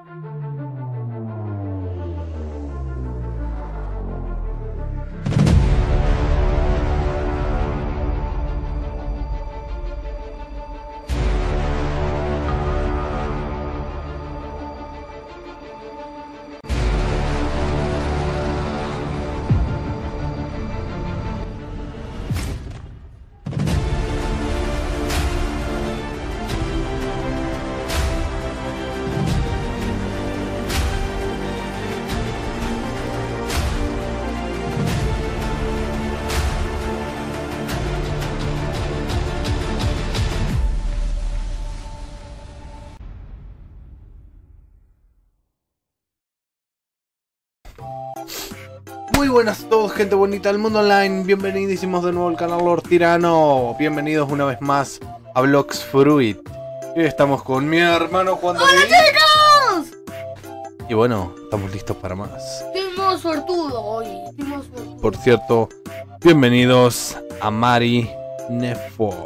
Muy buenas a todos, gente bonita del mundo online. Bienvenidísimos de nuevo al canal Lord Tirano. Bienvenidos una vez más a Blox Fruit. Hoy estamos con mi hermano Juan David. ¡Hola, chicos! Y bueno, estamos listos para más. Estoy modo suertudo hoy. Estoy modo suertudo. Por cierto, bienvenidos a Marineford.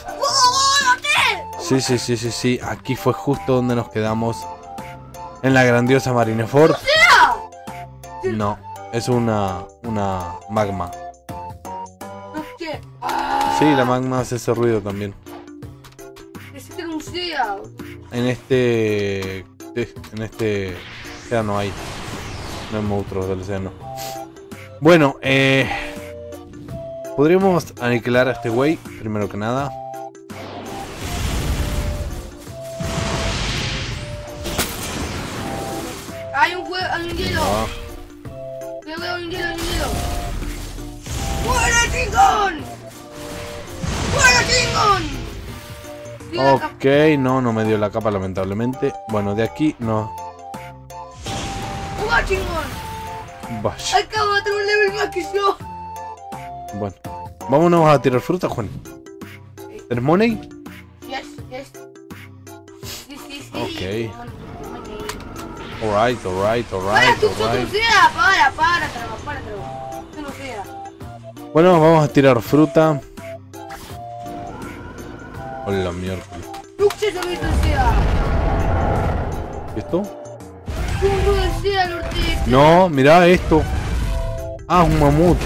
Sí. Aquí fue justo donde nos quedamos. En la grandiosa Marineford. No, es una magma. ¿Qué? Sí, la magma hace ese ruido también. Necesito un sea. En este océano hay. No hay monstruos del océano. Bueno, podríamos aniquilar a este güey, primero que nada. Hay un hielo. Hay un hielo. ¡Fuera, chingón! Ok, no me dio la capa lamentablemente. Bueno, de aquí no. ¡Fuera, chingón! Vaya. Acabo de tener un level más que yo. Bueno, vámonos a tirar fruta, Juan. ¿Tenés money? Yes. Sí. Ok. Alright. Para, tú no sea. Para, tú no sea. Bueno, vamos a tirar fruta. Hola, miércoles. Luxe se visto el sea. ¿Esto? Un del sea, norte. No, mirá esto. Ah, un mamut.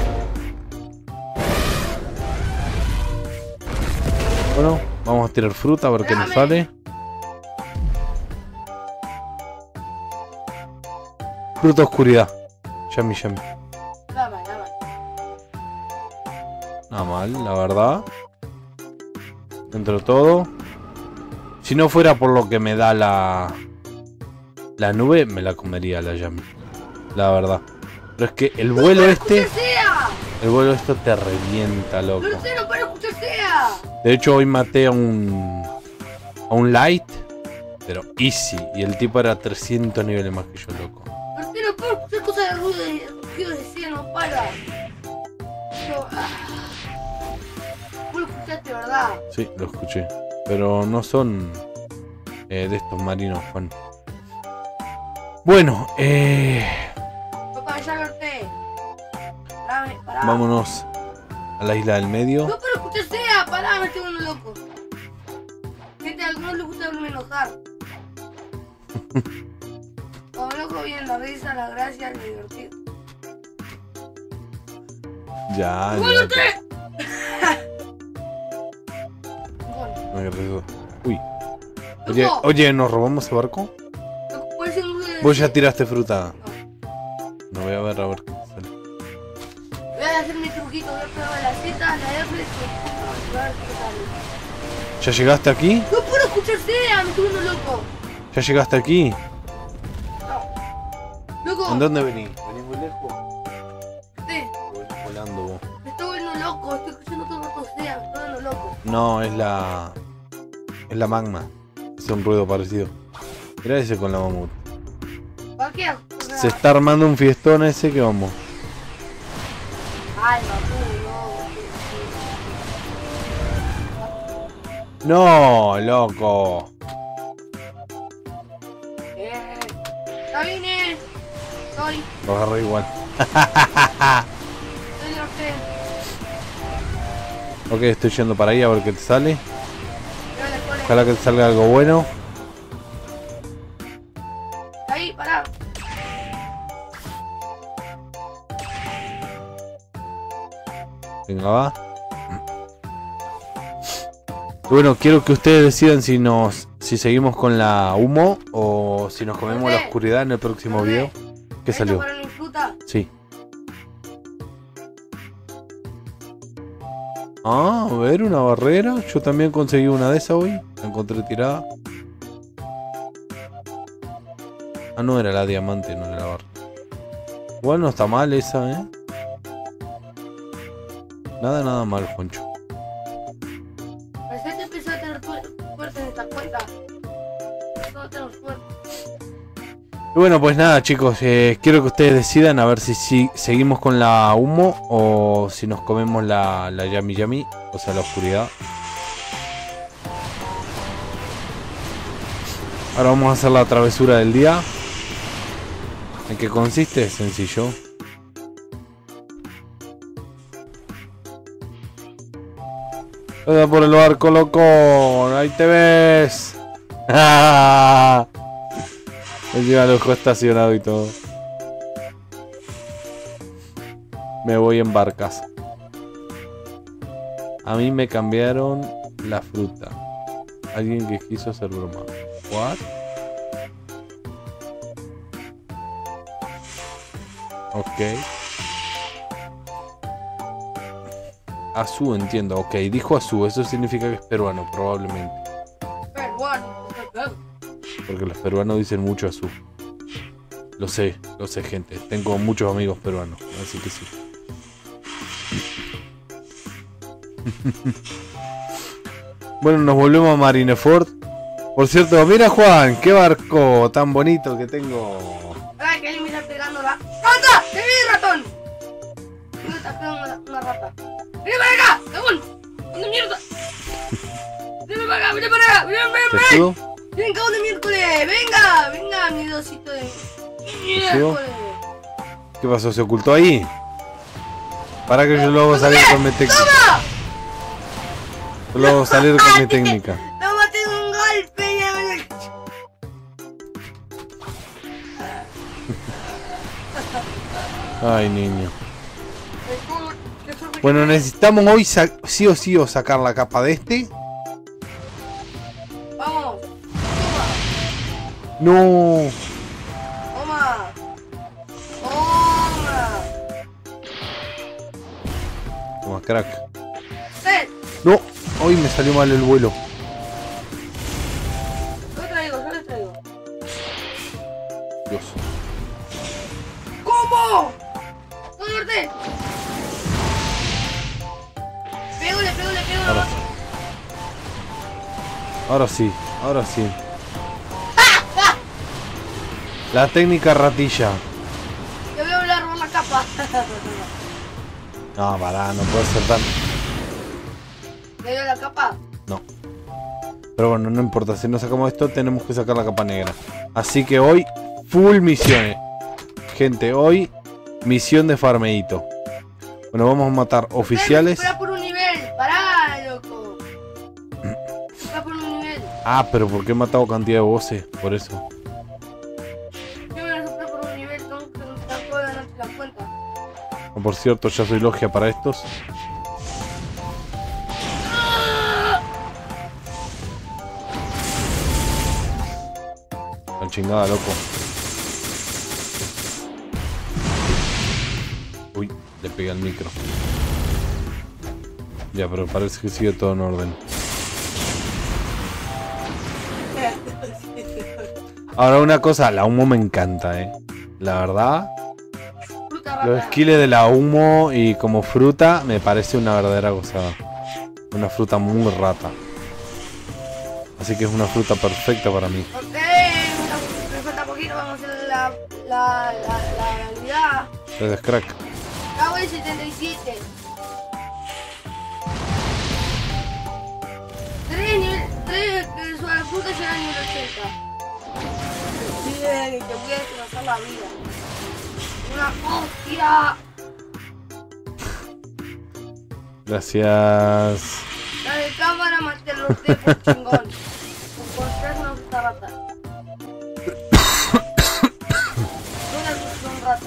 Bueno, vamos a tirar fruta a ver qué nos sale. Fruta oscuridad. Yummy. Nada mal, la verdad. Dentro de todo. Si no fuera por lo que me da la nube, me la comería la Yummy. La verdad. Pero es que el vuelo este... El vuelo esto te revienta, loco. No para escuchar sea. De hecho, hoy maté a un light. Pero easy. Y el tipo era 300 niveles más que yo, loco. No puedo escuchar cosas de ruido de sea, no para. Vos lo escuchaste, ¿verdad? Sí, lo escuché. Pero no son de estos marinos, Juan. Bueno, Papá, ya norte. Pará. vámonos a la isla del medio. No puedo escuchar sea, pará, me estoy volviendo loco. Gente, a algunos les gusta verme enojar. Como loco vienen la risa, la gracia, el divertido. Ya. Uy. Oye, ¿nos robamos ese barco? Vos ya tiraste fruta. No voy a ver qué sale. Voy a hacer mi truquito, voy a pegar las setas, la F y a ver qué sale. ¿Ya llegaste aquí? No puedo escuchar sea, me estoy volviendo loco. ¿Ya llegaste aquí? No. Loco. ¿En dónde venís? ¿Venís muy lejos? Sí. Venís volando vos. Me estoy volviendo loco, estoy escuchando todo el rato sea, me estoy volviendo loco. No, es la magma. Hace un ruido parecido. Mirá ese con la mamut. ¿Para qué? Se está armando un fiestón ese que vamos. Ay, No, loco. Ya vine. Soy. Lo agarré igual. Soy norte. Ok, estoy yendo para ahí a ver qué te sale. Ojalá que te salga algo bueno. Ahí, pará. Venga, va. Bueno, quiero que ustedes decidan si seguimos con la humo o si nos comemos la oscuridad en el próximo video. ¿Qué salió? ¿Para mi fruta? Sí. Ah, a ver, una barrera. Yo también conseguí una de esas hoy. La encontré tirada. Ah, no era la diamante, no era la barra. Igual no está mal esa, ¿eh? Nada mal, Juancho. Pensé que empezó a tener suerte en esta cuenta. Empezó a tener suerte. Y bueno, pues nada, chicos. Quiero que ustedes decidan a ver si seguimos con la humo o si nos comemos la yami yami, o sea, la oscuridad. Ahora vamos a hacer la travesura del día. ¿En qué consiste? Sencillo. Anda por el barco, loco. Ahí te ves. Encima lo dejó estacionado y todo. Me voy en barcas. A mí me cambiaron la fruta. Alguien que quiso hacer broma. What? Ok. Azú, entiendo. Ok, dijo Azú. Eso significa que es peruano, probablemente. Peruano. Porque los peruanos dicen mucho Azú. Lo sé, gente. Tengo muchos amigos peruanos, así que sí. Bueno, nos volvemos a Marineford. Por cierto, mira Juan, qué barco tan bonito que tengo. Ay, que él me está pegando la... ¡Anda! ¡Te vi, ratón! Me está pegando una rata. ¡Vení para acá! ¡Cagón! ¡Dónde mierda! ¡Vení para acá! ¡Vení para acá! ¡Ven! ¿Te sigo? ¡Ven, cagón de miércoles! ¡Venga! ¡Venga, mi dosito de miércoles! ¿Qué pasó? ¿Se ocultó ahí? Para que yo luego salir con mi técnica. ¡Toma! Yo luego salir con mi técnica. ¡Lo maté de un golpe! Ay, niño. Bueno, necesitamos hoy sí o sí sacar la capa de este. ¡Vamos! No. ¡Toma! ¡Toma! Toma, crack. ¡Ven! No, hoy me salió mal el vuelo. Yo le traigo. Dios. ¿Cómo? ¡No muerte! Pégale. Ahora sí. La técnica ratilla. Yo voy a hablar por la capa. No, pará, no puede ser tan... ¿Me dio la capa? No. Pero bueno, no importa, si no sacamos esto tenemos que sacar la capa negra. Así que hoy, full misiones. Gente, hoy, misión de farmeito. Bueno, vamos a matar oficiales. Espera por un nivel, pará, loco. Espera por un nivel. Ah, pero ¿por qué he matado cantidad de voces? Por eso. Yo me lo soplo por un nivel, no puedo ganarte la cuenta. Por cierto, ya soy logia para estos. La chingada, loco. Uy, le pegué al micro. Ya, pero parece que sigue todo en orden. Ahora una cosa, la humo me encanta, la verdad. Los skills de la humo y como fruta me parece una verdadera gozada. Una fruta muy rata. Así que es una fruta perfecta para mí. Ok, me falta poquito, vamos a hacer la unidad. Entonces, crack. Acabo de 77. 3 que su fruta llega a nivel 80. Bien, y te voy a destrozar la vida. Una hostia. Gracias. La de cámara maté los por chingón. Por tres no está rata. ratas.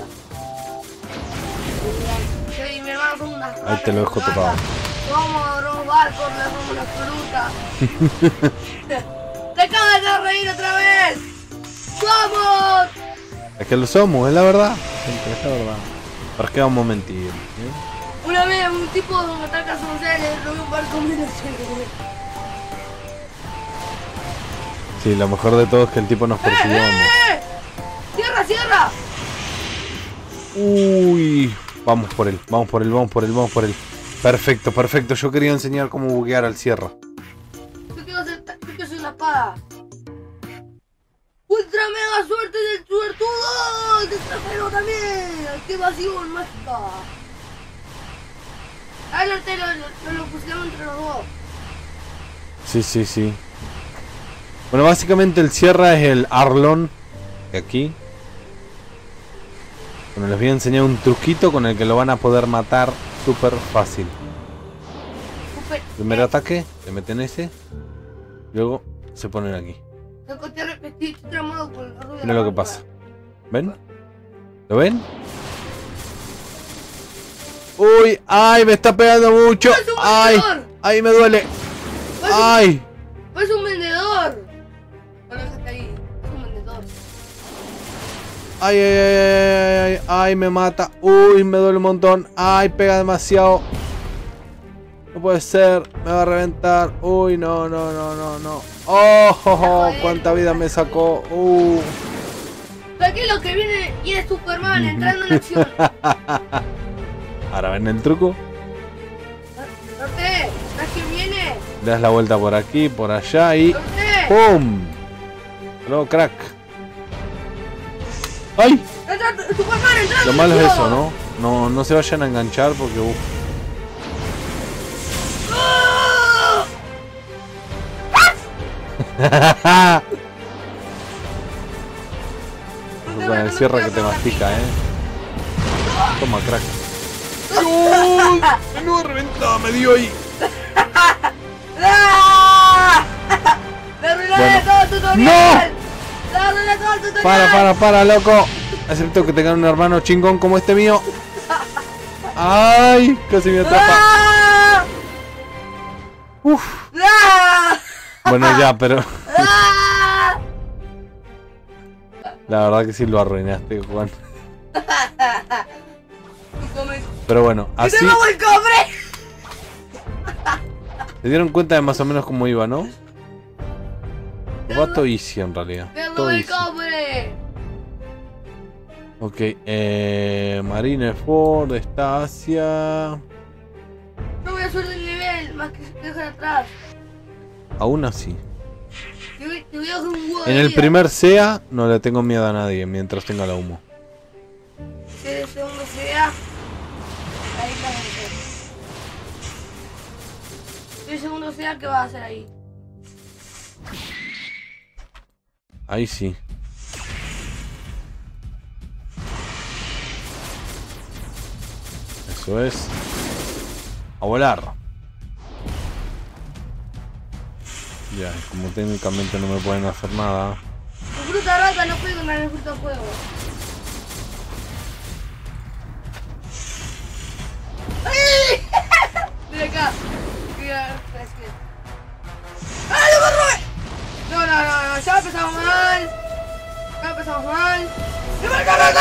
Sí, mi hermano son unas ratas. Ahí te lo dejo tocado. Vamos a robar por la fruta. ¡Te acabas de reír otra vez! ¡Vamos! Es que lo somos, es la verdad. Gente, es la verdad. ¿Para qué vamos a mentir? Una vez un tipo donde está casa le robó un barco menos. Sí, lo mejor de todo es que el tipo nos persiguió. ¡Cierra, cierra! Uy, vamos por él, vamos por él, vamos por él, vamos por él. Perfecto, perfecto. Yo quería enseñar cómo buguear al sierra. Yo quiero hacer una espada. ¡Ultra mega suerte del suertudo! ¡De trasero también! ¡Activación mágica! Ah, lo pusimos entre los dos. Sí, sí, sí. Bueno, básicamente el sierra es el Arlon de aquí. Bueno, les voy a enseñar un truquito con el que lo van a poder matar súper fácil. Primer ataque, le meten ese. Luego se ponen aquí. Mira lo que pasa. ¿Ven? ¿Lo ven? ¡Uy! ¡Ay! Me está pegando mucho. ¡Ay! ¡Ay! Me duele. ¡Ay! Es un vendedor. No lo dejaste ahí. Es un vendedor. ¡Ay! ¡Ay! ¡Ay! ¡Ay! ¡Ay! Me mata. ¡Uy! Me duele un montón. ¡Ay! Pega demasiado. No puede ser. Me va a reventar. ¡Uy! No, no, no, no, no. ¡Oh! Oh, oh, ¡cuánta vida me sacó! Aquí lo que viene y es Superman entrando en acción. Ahora ven el truco. Norte, ¿sabes quién viene? Le das la vuelta por aquí, por allá y... Norte. ¡Pum! Luego crack. ¡Ay! Superman entrando. Lo malo es eso, ¿no? No se vayan a enganchar porque... Con el cierre que te mastica, Toma, crack. ¡Uy! ¡No reventado! ¡Me dio ahí! ¡Le arruiné todo el tutorial! ¡No! ¡Le arruiné todo el tutorial! Para, loco. Excepto que tengan un hermano chingón como este mío. ¡Ay! Casi me atrapa. Uf. Bueno, ya, pero... La verdad que sí lo arruinaste, Juan. Pero bueno, así... ¡Te robo el cobre! Se dieron cuenta de más o menos cómo iba, ¿no? Va todo easy en realidad. ¡Te robo Todo el easy. cobre! Ok, Marineford está hacia... No voy a subir el nivel, más que dejar atrás. Aún así. Te voy a hacer un huevo. En el primer SEA no le tengo miedo a nadie mientras tenga la humo. Si el segundo sea, ahí está. Si el segundo sea, ¿qué vas a hacer ahí? Ahí sí. Eso es. A volar. Ya, como técnicamente no me pueden hacer nada. Con fruta rata no puedo ganar el fruto fuego. ¡Ay! Mira acá. Mira, es que... ¡Ah, lo robé! No, ya empezamos mal. Ya empezamos mal. ¡Me marca rata!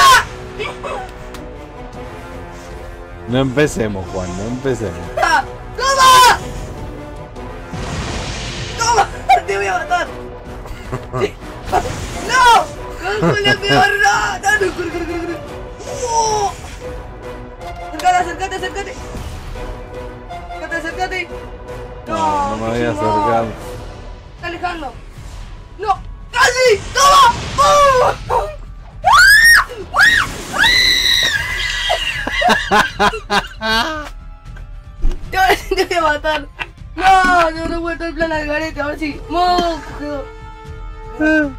No empecemos, Juan, no empecemos. ¡Toma! ¡Toma! ¡Te voy a matar! ¡No! ¡No le peor! ¡No! ¡No! ¡No! ¡Acércate! ¡Acércate! No me voy a acercar. ¡Está alejando! ¡No! ¡Casi! ¡Toma! Te voy a matar. No vuelto el plan al garete, a ver si. ¡No! ¡Ven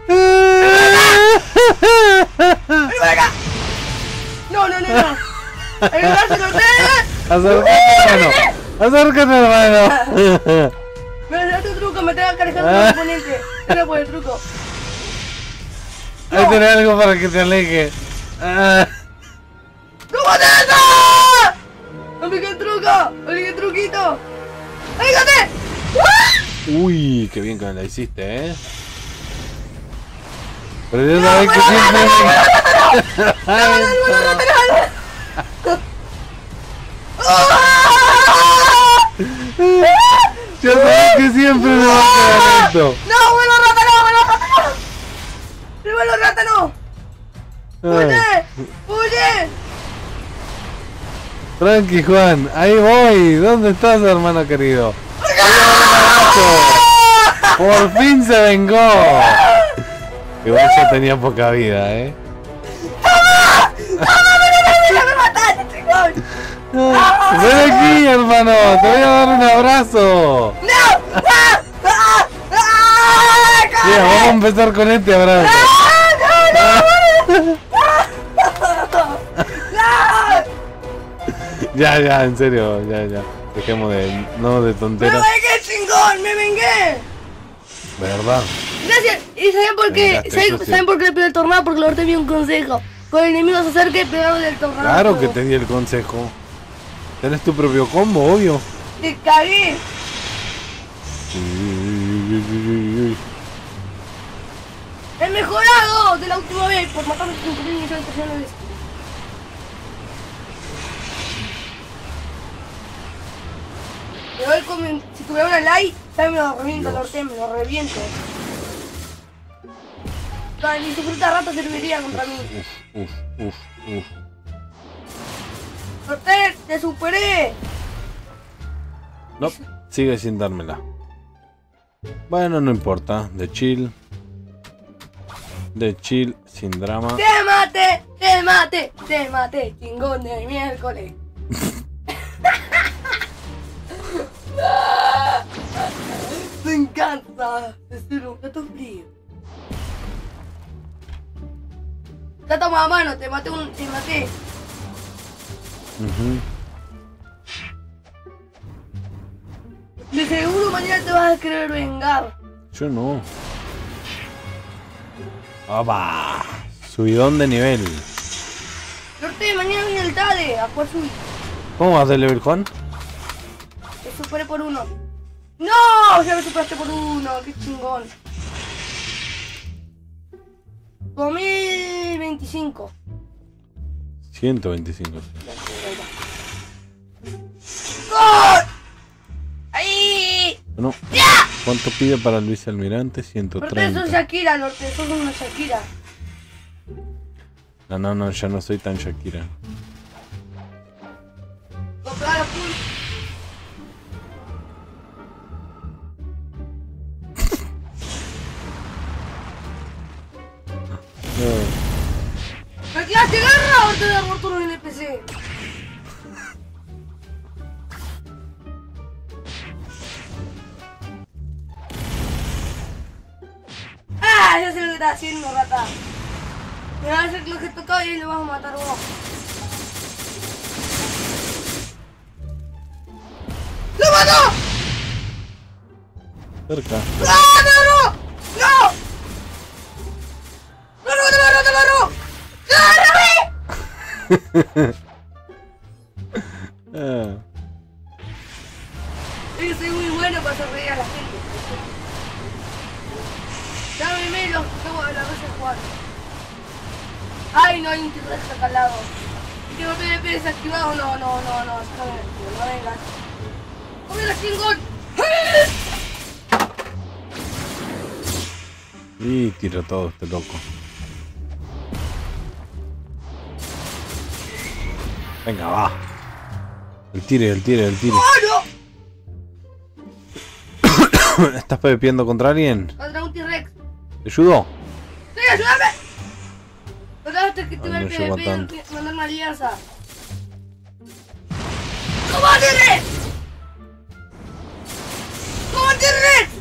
para acá! No. ¡El brazo no te! Acércate, hermano. Me hace tu truco, me tengo que alejar con el oponente. Era por el truco. Ahí tenés algo para que te aleje. ¿Cómo te eso? ¡Apliqué el truco! ¡Apliqué el truquito! ¡Fíjate! Uy, qué bien que me la hiciste, Pero yo sabés que siempre... Yo sabés que siempre me va a quedar esto. ¡No, vuelo rata, no, vuelo rata, no! ¡El vuelo rata, no! ¡Huye! ¡Huye! Tranqui, Juan, ahí voy. ¿Dónde estás, hermano querido? Por fin se vengó. Igual ya tenía poca vida, ¡Toma! ¡Me mataste, chicos! Ven aquí, hermano, te voy a dar un abrazo. ¡No! Mira, vamos a empezar con este abrazo. Ya, en serio, ya. Dejemos de... no de tonteras. ¡Me vengué, chingón! ¡Me vengué! ¿Verdad? Gracias. ¿Y saben por qué? ¿Saben por qué le pido el tornado? Porque Lord te dio un consejo. Cuando el enemigo se acerque, pegarle el tornado. Claro que te di el consejo. Tenés tu propio combo, obvio. ¡Te cagué! ¡He mejorado de la última vez por matarme 5.000 millones de personas! Me voy con... Si tuviera una like, también me lo reviento, Lord, me lo reviento. Ni su fruta rata serviría contra mí. Uf. Lord, te superé. No, sigue sin dármela. Bueno, no importa. De chill, sin drama. Te maté, chingón de miércoles. Me encanta. Es un plato frío. Ya toma mano, te maté. De seguro mañana te vas a querer vengar. Yo no. ¡Opa! Subidón de nivel. Norte, mañana viene el Tade, a cuál subir. ¿Cómo vas de level, Juan? Te superé por 1. ¡No! Ya me superaste por 1, qué chingón. 2025. 125. ¡Gol! ¡Ahí! Bueno, ¡Ya! ¿cuánto pide para Luis Almirante? Norte, 130. sos Shakira, Norte, sos una Shakira. No, ya no soy tan Shakira. Comprar a full. ¿Me quedaste guerra o te voy a dar todos los NPC? ¡Ah! Ya sé lo que estás haciendo, rata. Me vas a hacer lo que tocaba y lo vas a matar vos. ¡Lo mató! Cerca. ¡No! ¡No! ¡Te lo robo! Yo soy muy bueno para hacer reír a la gente. Dame menos, tengo la vez de jugar. Ay, no hay un T-Rex acá al lado. Tengo PvP desactivado, no, no vengas. ¡Come la chingón! Y tira todo este loco. Venga, va. El tire. ¡Oh, no! ¿Estás pepeando contra alguien? Contra un T-Rex. ¿Te ayudó? ¡Sí, ayúdame! Trataste que te Ay, iba el no llego PvP tanto. y mandar una alianza. ¡Toma, T-Rex! ¡Toma, T-Rex!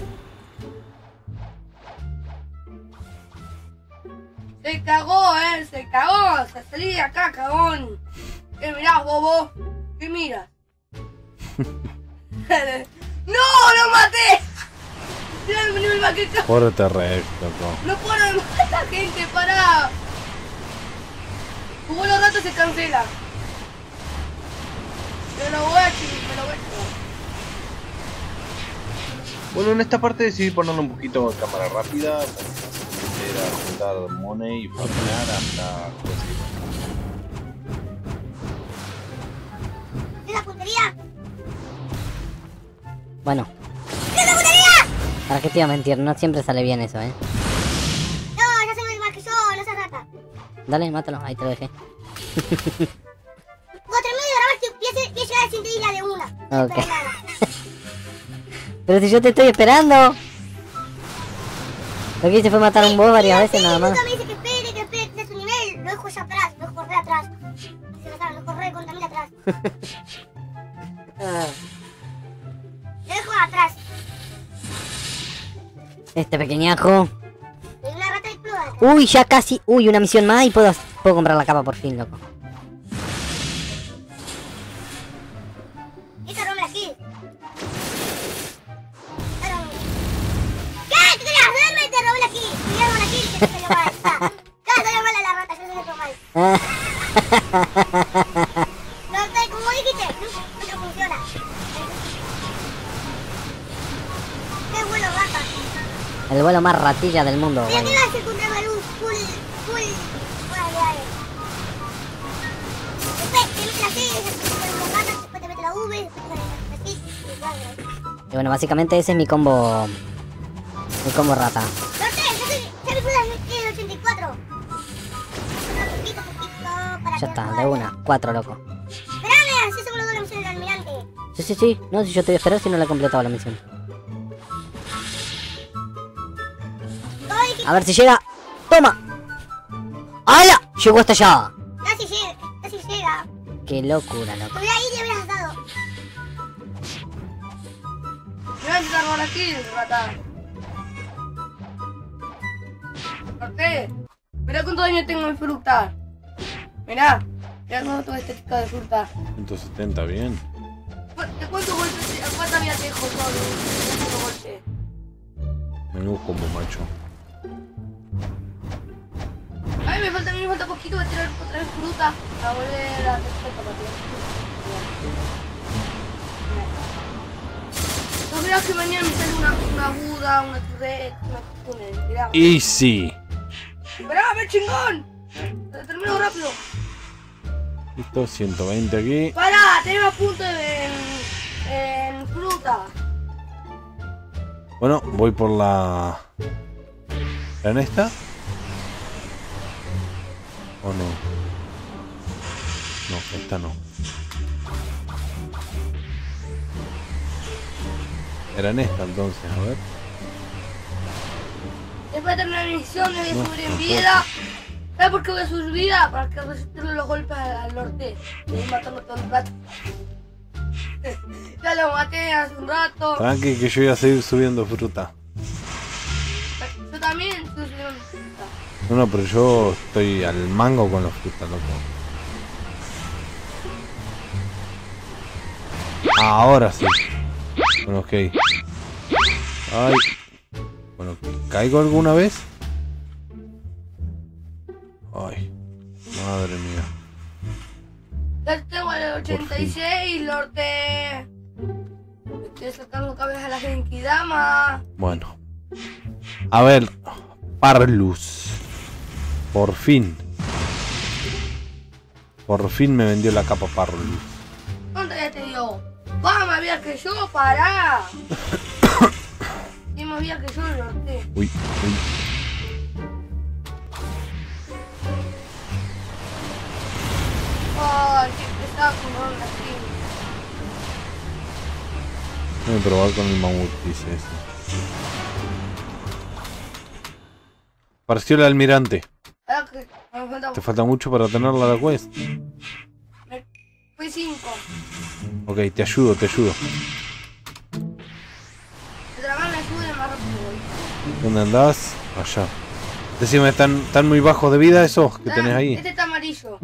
Se cagó, se salí de acá, cagón. ¿Qué mirás, bobo? ¿Qué miras? ¡No, lo maté! Mira el nivel maqueta. Pobre T-Rex, loco. No puedo matar a esta gente, pará. esto se cancela. Me lo voy a chivar. Bueno, en esta parte decidí ponerle un poquito de cámara rápida. Era juntar money y farmear hasta conseguir. ¿Es la puntería? Bueno, ¿Qué es la puntería? ¿para qué te iba a mentir? No siempre sale bien eso, ¿eh? No, ya se me más que yo, no seas rata. Dale, mátalo, ahí te lo dejé. Cuando termine de grabar, voy a llegar a Cinderilla de una. Ok. Pero nada. Pero si yo te estoy esperando. Lo que hice fue matar a un boss varias veces nada más. Nunca me dice que espere, que esté su nivel. Lo dejo ya atrás, lo dejo re atrás. Se lo saben, lo dejo re contra mí atrás. Lo dejo atrás. Este pequeñajo. Soy una rata de plumas. Uy, ya casi. Uy, una misión más y puedo comprar la capa por fin, loco. Esa roba aquí. ¿Qué? ¿Qué querías hacerme? Te robé aquí. Te robé aquí. Que te salió mal. Claro, salió mal a la rata. Yo se lo mal. No, como dijiste, no te funciona. Qué bueno, rata. El vuelo más ratilla del mundo. Mira Bueno. que va a ser contra Malú. Full. Vale. Después te mete la C, después te mete la V, después te mete la C, y vale. Y bueno, básicamente ese es mi combo. Mi combo rata. No sé, ya me pude el 84. Poquito, para Ya que está, pueda de ver. una. 4, loco. Esperame, así se me lo doy la misión del almirante. Sí. No, si yo te voy a esperar si no la he completado la misión. Ay, que A ver si llega. ¡Toma! ¡Hala! Llegó hasta allá. casi llega. Qué locura, loco. Te hubiera ido y le hubieras dado. Me voy a intentar robar aquí, rata. Corté. Mirá cuánto daño tengo en fruta. Mirá cuánto tengo estética de fruta. 170, bien. ¿De cuántos golpes? ¿Cuánta vida te dejo solo? ¿Cuántos golpes? Menú combo, macho. A mí me falta poquito, voy a tirar otra vez fruta para volver a hacer no mirá que mañana me sale una Buda, una T-Rex, una Tuner, mirá. Easy. Esperá, a ver, chingón. Termino rápido. Listo, 120 aquí. Pará, tenemos punto en fruta. Bueno, voy por la... ¿En esta? ¿O no? No, esta no. Era en esta entonces, a ver. Después de terminar la misión, me voy a No, subir en no, vida. ¿Sabes por qué voy a subir vida? Para que resistirle los golpes al norte. Y ahí matando todo el rato. Ya lo maté hace un rato. Tranqui que yo voy a seguir subiendo fruta. Yo también estoy subiendo fruta. No, pero yo estoy al mango con la fruta, loco. Ahora sí. Bueno, ok. Ay. Bueno, ¿caigo alguna vez? Ay. Madre mía. Ya tengo el 86, norte. Estoy sacando cabezas a la Genkidama. Bueno. A ver. Parlus. Por fin. Por fin me vendió la capa Parlus. ¿Cuánto ya te dio? ¡Va, más vida que yo! ¡Pará! Y más vida que yo el norte. Uy. Ay, qué pesado como una así. Voy a probar con el mamut, dice eso. Apareció el almirante. Ahora que me falta. ¿Te falta mucho para tenerla la quest? Fui 5. Ok, te ayudo. Mientras más me ayude, más rápido voy. ¿Dónde andás? Allá. Decime, ¿están muy bajos de vida esos que tenés ahí? Este está amarillo.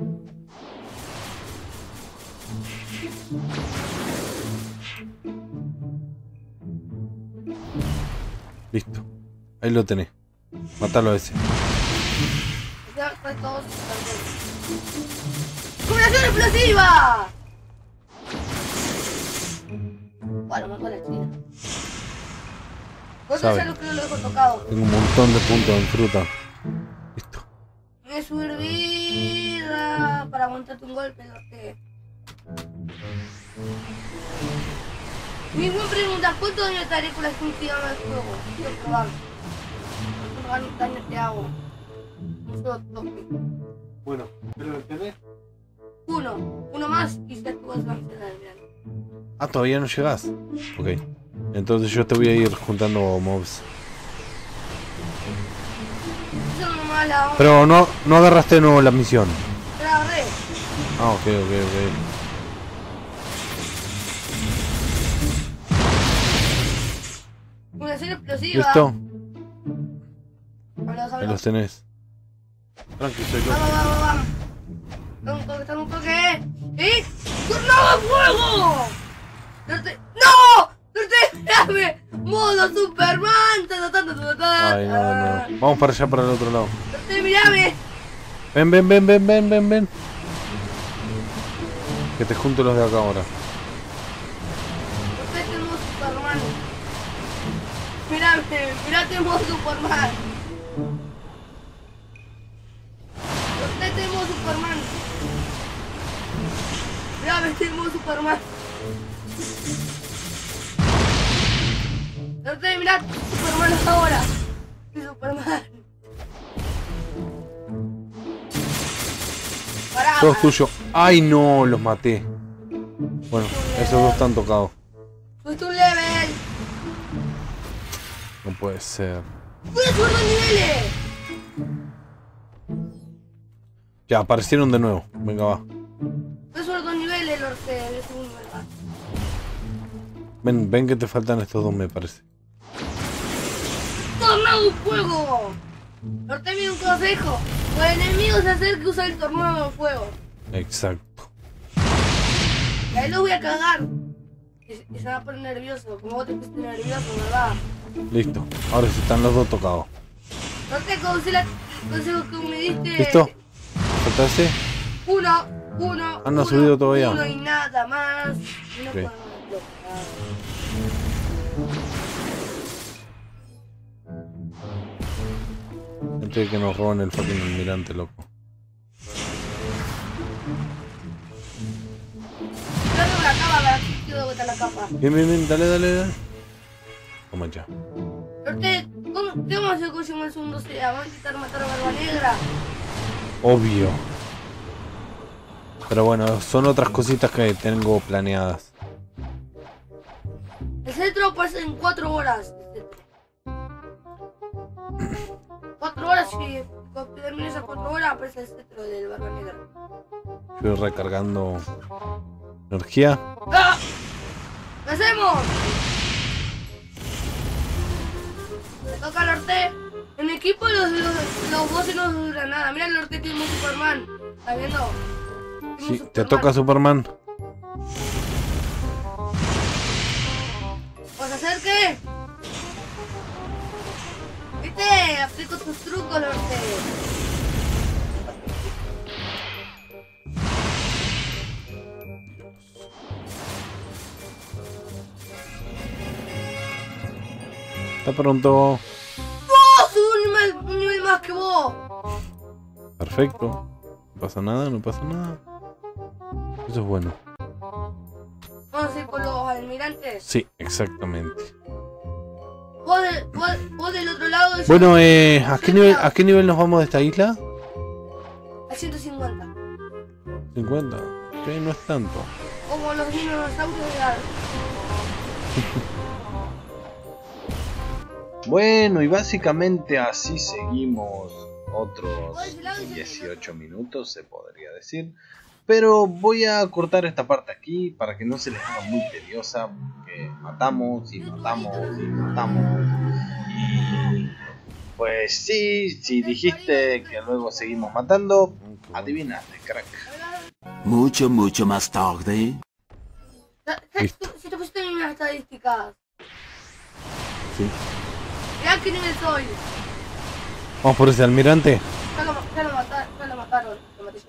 Listo. Ahí lo tenés. Matalo a ese. Ya trae todos. ¡Combinación explosiva! Bueno, mató a la china. Vos Sabe. ya lo que no lo dejo tocado. Tengo un montón de puntos en fruta. Listo. Me subir vida para aguantarte un golpe, Norte. Mi buena pregunta, ¿cuánto daño te haré con la explosiva del fuego? Quiero probar. ¿Cuánto daño te hago? Un solo toque. Bueno, ¿pero tenés? Uno más y ya tú vas a cancelar, mirá. Ah, todavía no llegás. Ok. Entonces yo te voy a ir juntando mobs. Eso nomás la vamos Pero no agarraste de nuevo la misión. a agarré. Ah, ok. Una serie explosiva. ¿Listo? Habla, Ahí habla. los tenés. Tranqui, soy loco. Vamos. Dame un toque. ¿Y? ¡Tornado de fuego! ¡Norte! ¡No! ¡Norte, espérame! ¡Modo Superman! Ay, no. Vamos para allá, para el otro lado. ¡Norte, mirame! Ven. Que te junto los de acá ahora. ¡Norte, tenemos Superman! Mirate modo Superman. Norte, tenemos Superman. Mirame, tenemos Superman. Norte, mirad, Superman ahora. Superman. Pará. Todos tuyos. Ay, no, los maté. Bueno, esos dos están tocados. Subiste un level. No puede ser. Voy a subir 2 niveles. Ya, aparecieron de nuevo. Venga, va. Voy a subir 2 niveles, Norte. Voy a subir un nivel más. Ven que te faltan estos dos, me parece. ¡Tornado de fuego! Norte, mide un consejo. Cuando el enemigo se acerque, usa el tornado de fuego. Exacto. Y ahí lo voy a cagar. Y se va a poner nervioso. Como vos te pusiste nervioso, ¿verdad? Listo. Ahora sí están los dos tocados. Norte, el consejo que me diste. ¿Listo? ¿Faltaste? Uno. Ah, no ha subido todavía. Uno y nada más. Y no Ok. podemos bloquear. Antes de que nos roben el fucking almirante, loco. Dame una capa para que quiero de vuelta la capa. Bien, dale. Toma ya. Norte, ¿qué vamos a hacer con el segundo sea? ¿Vamos a intentar matar a Barba Negra? Obvio. Pero bueno, son otras cositas que tengo planeadas. El centro aparece en 4 horas. 4 horas y cuando termine esas 4 horas aparece el centro del Barba Negra. Estoy recargando energía. ¡Ah! ¿Qué hacemos? Me toca al Norte. En mi equipo los bosses no duran nada. Mira, el Norte tiene un Superman. ¿Estás viendo? Tiene un Sí, te Superman. toca Superman. ¿Vas a hacer qué? ¿Viste? Aplico tus trucos, Norte. Está pronto. ¡Oh! Subí un nivel más que vos. Perfecto. No pasa nada. Eso es bueno. Vamos a ir con los almirantes. Sí, exactamente. Vos del otro lado. y yo- Bueno, ¿a qué nivel nos vamos de esta isla? A 150. 50. Ok, no es tanto. Como los dinosaurios de la... Bueno, y básicamente así seguimos otros 18 minutos, se podría decir. Pero voy a cortar esta parte aquí para que no se les haga muy tediosa, porque matamos. Y pues sí, si dijiste que luego seguimos matando, adivinaste, crack. Mucho más tarde. Listo. Si te pusiste en las estadísticas. Sí. Mirá qué nivel soy. Vamos por ese almirante. Ya lo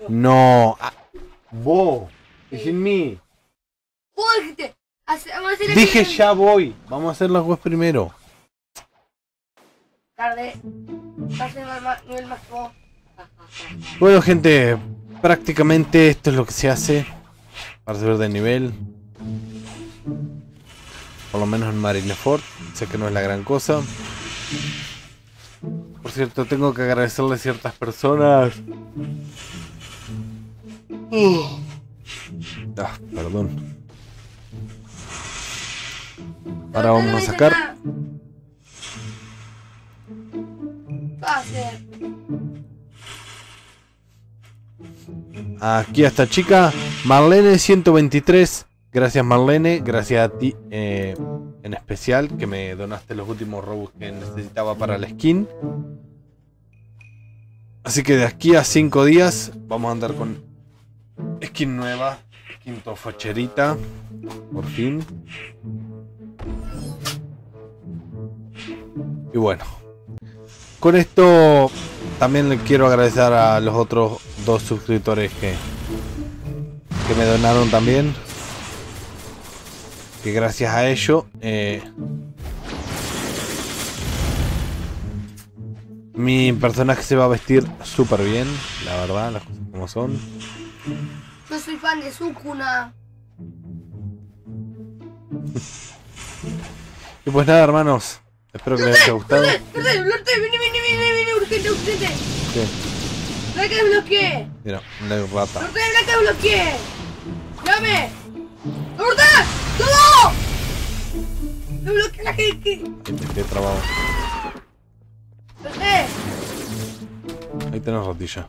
No. Ah, vos. Y sin mí. Vos dijiste. Vamos a hacer Dije ya voy. Vamos a hacer las webs primero. Tarde. Estás en el nivel más vos. Bueno, gente. Prácticamente esto es lo que se hace para subir de nivel. Por lo menos en Marineford. Sé que no es la gran cosa. Por cierto, tengo que agradecerle a ciertas personas. Perdón. Ahora vamos a sacar. ¿Qué va a hacer? Aquí a esta chica, Marlene 123. Gracias Marlene, gracias a ti en especial que me donaste los últimos robux que necesitaba para la skin. Así que de aquí a 5 días vamos a andar con skin nueva, skin tofacherita, por fin. Y bueno, con esto también le quiero agradecer a los otros 2 suscriptores que me donaron también. Que gracias a ello mi personaje se va a vestir súper bien, la verdad, las cosas como son. Yo soy fan de Sukuna. Y pues nada, hermanos, espero que les haya gustado. Lorte, vení, urgente. ¿Qué? Blanca desbloqueé. Mira, una rata. Lorte, Blanca desbloqueé. Llame. ¡Lorte! ¡Todo! Desbloqueé la gente. Ahí me quedé trabado. Lorte. Ahí tenés ratilla.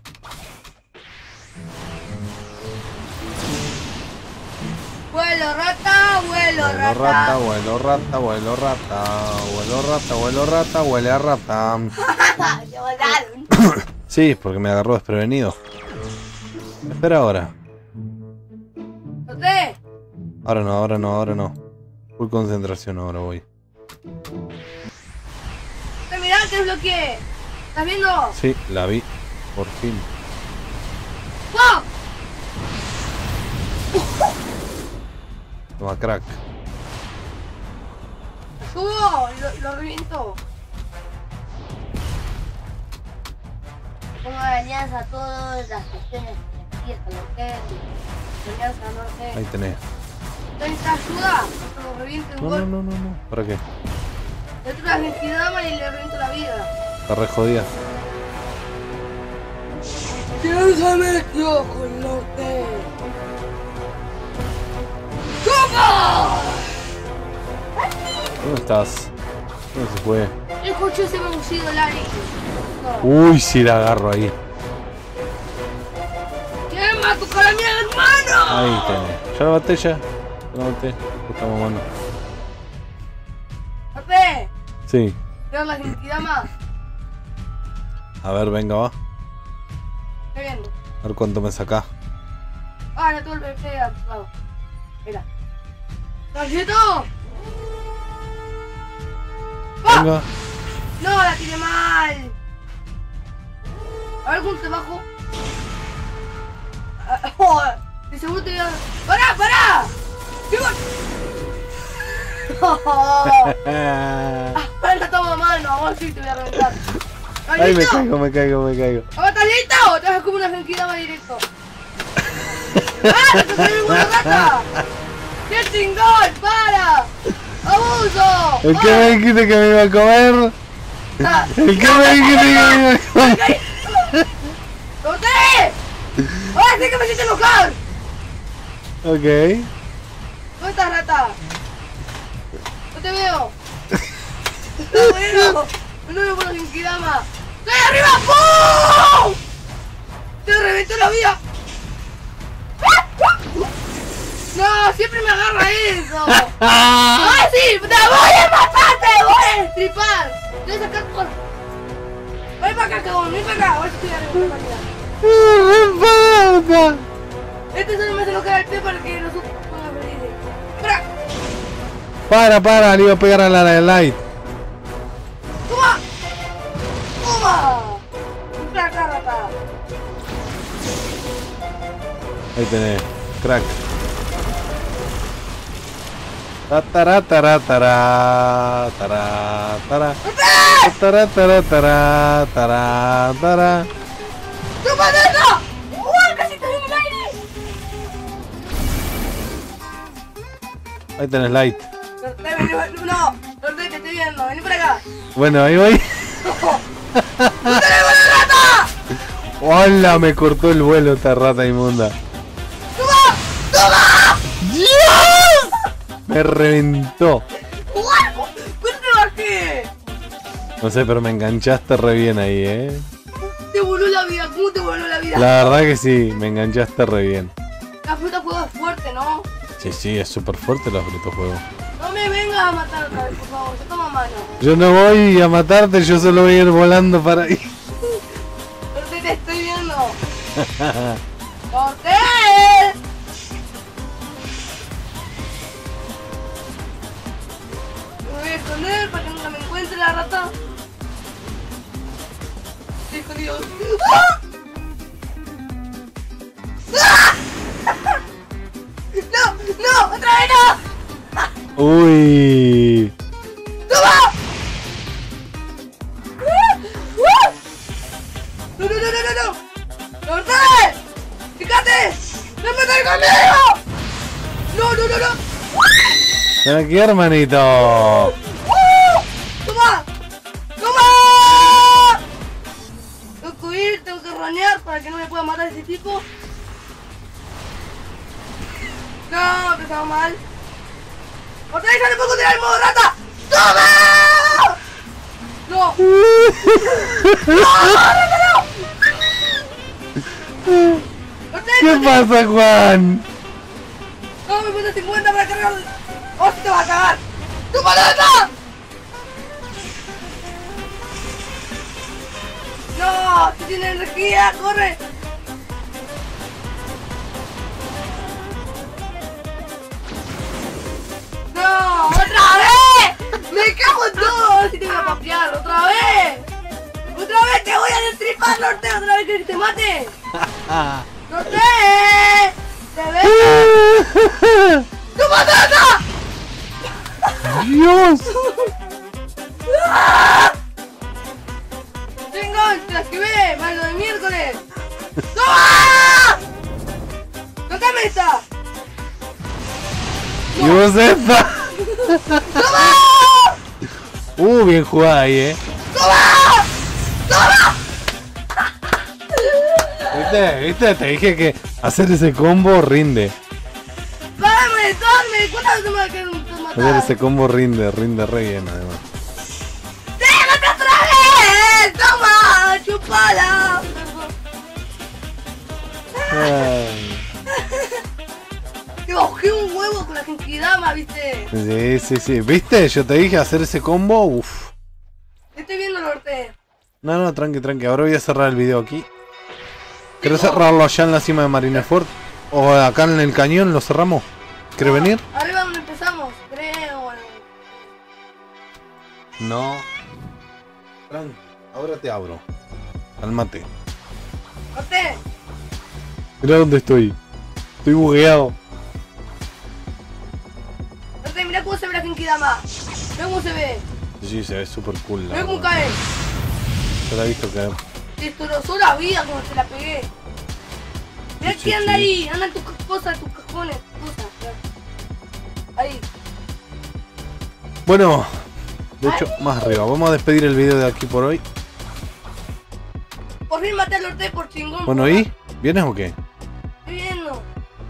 Vuelo rata, Vuelo rata, vuelo rata, vuelo rata, vuelo rata, vuelo rata, huele a rata. Te volaron. Sí, porque me agarró desprevenido. Espera ahora. Lorte. Ahora no, ahora no, ahora no. Full concentración, ahora voy. Te mirá, te desbloqueé. ¿Estás viendo? Sí, la vi. Por fin. ¡Wow! Toma crack. ¡Subo! Lo reviento. Pongo alianza a todas las cuestiones de energía, alianza a norte. Ahí tenés. ¿Necesitas ayuda? Que lo reviente un No, golpe. no. ¿Para qué? Le tiro la Genkidama y le reviento la vida. Está re jodida. ¿Quién se metió con norte? ¿Cómo? ¿Dónde estás? ¿Dónde se fue? Escuché ese maullido, Lari. No. Uy, sí la agarro ahí. ¿Quién mató con a mi hermano? Ahí tenés. ¿Ya la maté ya? Ya la maté. Estamos mano. Pepe, Sí. ¿veo la Genkidama? A ver, venga, va. Estoy viendo. A ver cuánto me saca. Ah, no tuve el PP activado. Mira. ¡Tarjeto! ¡Ah! Venga. No, la tiré mal. A ver cuánto te bajo. Joder. De seguro te voy a... ¡Pará! ¡Qué gol! Ahora estamos a mano, vamos a ver si te voy a reventar. ¿Estás Ay, listo? me caigo. ¿Ahora estás listo o te vas como una Genkidama directo? ¡Ah! ¡No te salió ninguna rata! ¡Qué chingón! ¡Para! ¡Abuso! ¿El que me dijiste que me iba a comer? ¡Ah! ¿El que me dijiste que me iba a comer? ¡Corté! ¡Ahora sí que me hiciste enojar! Ok. ¿Dónde estás, rata? No te veo. ¡Está bueno! No veo por la Genkidama. ¡Estoy arriba! ¡Pum! ¡Te reventó la vida! ¡No! ¡Siempre me agarra eso! ¡Ah, sí! ¡Te voy a matar! ¡Te voy a destripar! ¡Te voy a sacar todo! ¡Ven para acá, cabrón! ¡Ven para acá! A ver si estoy arriba de la vida. Este solo me hace enojar al pie para que nosotros podamos felices. ¡Para! Para, le iba a pegar a la light. ¡Toma! ¡Toma! ¡Ven para acá, rata! Ahí tenés, crack. Tatara, tara, tara, tara, tara. Tara, tara, tara, tara, tara. ¡Toma eso! ¡Uy, casi estoy en el aire! Ahí tenés light. No, Norte, te estoy viendo, vení por acá. Bueno, ahí voy. ¡No tenemos la rata! Hola, me cortó el vuelo esta rata inmunda. ¡Toma! ¡Toma! ¡Dios! Me reventó. ¡Guau! ¿Cuánto te bajé? No sé, pero me enganchaste re bien ahí, Te voló la vida, ¿cómo te voló la vida? La verdad que sí, me enganchaste re bien. La fruta fuego es fuerte, ¿no? Sí, sí, es súper fuerte la fruta fuego. No me vengas a matar otra vez, por favor, se toma mano. Yo no voy a matarte, yo solo voy a ir volando para ahí. Norte, te estoy viendo. ¡Norte! Me voy a esconder para que nunca me encuentre la rata. Estoy escondido. ¡Ah! ¡Ah! ¡No! ¡No! ¡Otra vez no! Uy. ¡Toma! ¡No, no, no, no, no, no! ¡Norte! ¡Fíjate! ¡No me metas conmigo! ¡No, no, no, no! Ven aquí, hermanito. ¡Toma! ¡Toma! Tengo que huir, tengo que ronear para que no me pueda matar ese tipo. No, empezamos mal. ¡Otra vez ya le puedo tirar el modo rata! ¡Toma! ¡No! ¿Qué pasa, Juan? No, me puse 50 para cargar. ¡Oh, te va a cagar! ¡Tu paleta! ¡No! ¡Tú tienes energía! ¡Corre! ¡No! ¡Otra vez! ¡Me cago en todo! ¡Si te voy a papear! ¡Otra vez! ¡Otra vez te voy a destripar, Norte! ¡Otra vez que te mate! ¡Norte! ¡Te veo! ¡Tu patata! ¡Dios! ¡Tengo! ¡Te la esquivé! ¡Malo de miércoles! ¡Toma! ¡No te metas! ¡Dios, esta! ¡Toma! Bien jugada ahí, ¡Toma! ¡Toma! ¿Viste? ¿Viste? Te dije que hacer ese combo rinde. ¡Párame! ¡Dame! ¿Cuántas veces me va a quedar matar? Hacer ese combo rinde re bien además. ¡Déjate otra vez! ¡Toma! ¡Chupala! Ay. Te bajé un huevo con la Genkidama, ¿viste? Sí, sí, sí. ¿Viste? Yo te dije hacer ese combo. Uff. Te estoy viendo, Norte. No, no, tranqui, tranqui. Ahora voy a cerrar el video aquí. ¿Querés cerrarlo allá en la cima de Marineford? ¿O acá en el cañón lo cerramos? ¿Querés venir? Arriba donde empezamos, creo. No. Tranqui, ahora te abro. Calmate. Norte. Mirá dónde estoy. Estoy bugueado. Norte, mirá cómo se ve la Genkidama. Mirá cómo se ve. Sí, se ve súper cool. Mirá cómo cae. Yo la he visto caer. Destrozó la vida como se la pegué. Mirá Sí, que sí, anda sí. ahí, anda en tus cosas, tus cajones, tus cosas. Ahí. Bueno, de hecho, más arriba. Vamos a despedir el video de aquí por hoy. Por fin maté al Norte por chingón. Bueno, ¿y? ¿Vienes o qué? Estoy viendo.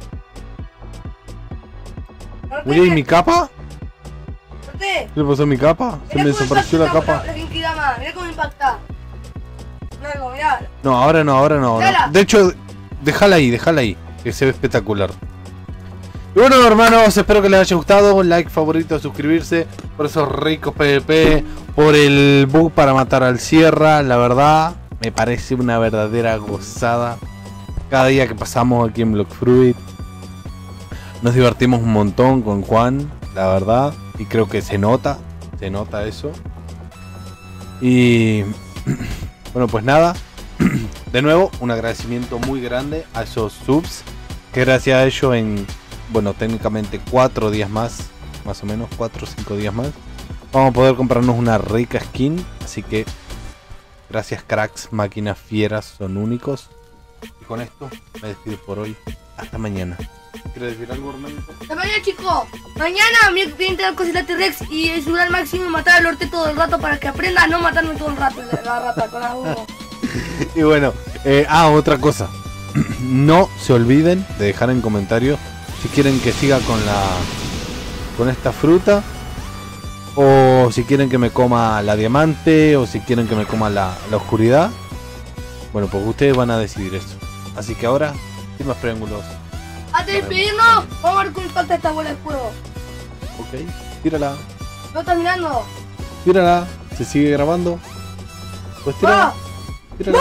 Norte, Oye, ¿y mi capa? Norte. ¿Qué le pasó a mi capa? Se me Mirá cómo desapareció la impacta capa. La Genkidama, mirá cómo impacta. No, mirá. No, ahora no, ahora no. Dala. De hecho, déjala ahí, que se ve espectacular. Y bueno, hermanos, espero que les haya gustado. Like, favorito, suscribirse. Por esos ricos PvP. Por el bug para matar al Sierra. La verdad, me parece una verdadera gozada. Cada día que pasamos aquí en Block Fruit. Nos divertimos un montón con Juan, la verdad. Y creo que se nota eso. Y bueno, pues nada. de nuevo, un agradecimiento muy grande a esos subs, que gracias a ello en, bueno, técnicamente 4 días más o menos, 4 o 5 días más, vamos a poder comprarnos una rica skin. Así que gracias cracks, máquinas fieras, son únicos. Y con esto me despido por hoy. Hasta mañana. ¿Quieres decir algo, hermanito? Hasta mañana, chicos. Mañana me voy a intentar cocinar T-Rex y subir al máximo y matar al Orte todo el rato para que aprenda a no matarme todo el rato la rata con la humo. Y bueno, otra cosa. No se olviden de dejar en comentarios si quieren que siga con esta fruta, o si quieren que me coma la diamante, o si quieren que me coma la oscuridad. Bueno, pues ustedes van a decidir eso. Así que ahora, sin más preámbulos. Antes de despedirnos, vamos a ver cómo falta esta bola de fuego. Ok, tírala. ¿No estás mirando? Tírala. ¿Se sigue grabando? Pues tírala. Tírala.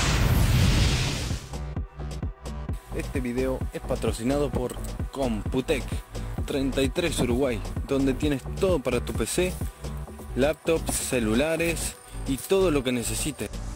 Este video es patrocinado por Computec 33 Uruguay, donde tienes todo para tu PC, laptops, celulares y todo lo que necesites.